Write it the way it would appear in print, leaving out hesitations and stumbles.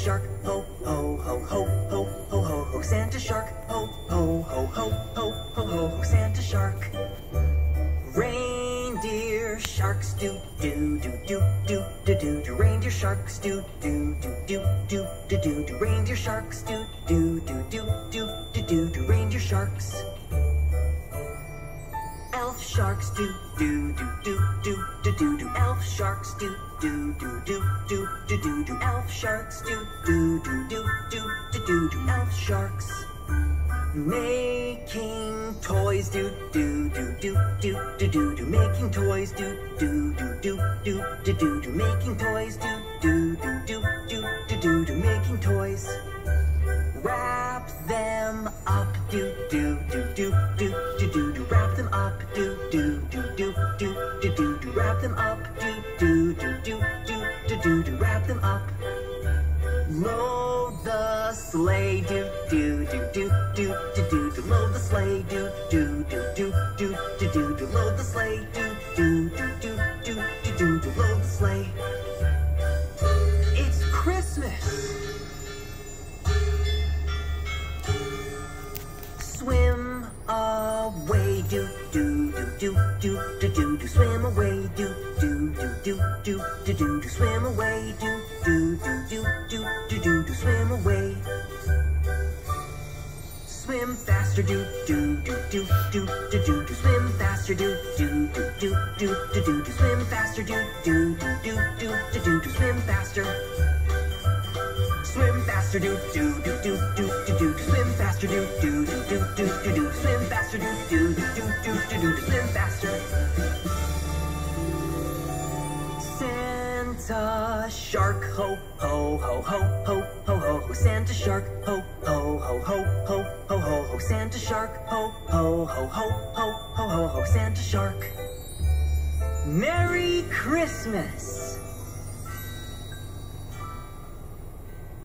Shark, ho, ho, ho, ho, ho, ho, ho, ho, Santa Shark, ho, ho, ho, ho, ho, ho, ho, ho, Santa Shark. Reindeer sharks do do do do do do do do. Reindeer sharks do do do do do do do do. Reindeer sharks do do do do do do do do. Reindeer sharks. Elf sharks do do do do do do do do. Elf sharks do do do do do do do do. Elf sharks do do do do do do do do. Elf sharks. Making toys do do do do do do do do. Making toys do do do do do do do do. Making toys do do do do do do do do. Making toys. Wrap them up do do do do do do do do. Wrap them up do do do do do do do do. Wrap them up do do do do do do do do. Wrap them up. Load the sleigh do do do do do do do do. Load the sleigh do do do do do do do do. Load the sleigh do do do do do do do do. Load the sleigh. It's Christmas. Swim away do do do do do do do do. Swim away do do do do do do do do. Swim away do do do do do do do do. Swim away. Swim faster do do do do do do do do. Swim faster do do do do do do do do. Swim faster do do do do do do do do. Swim faster. Swim faster do do do do do do do. Swim faster do do do do do do do. Swim faster do do do do do do do. Swim faster. Santa Shark, ho, ho, ho, ho, ho, ho, ho, ho. Santa Shark, ho, ho, ho, ho, ho, ho, ho, ho. Santa Shark, ho, ho, ho, ho, ho, ho, ho, ho. Santa Shark. Merry Christmas!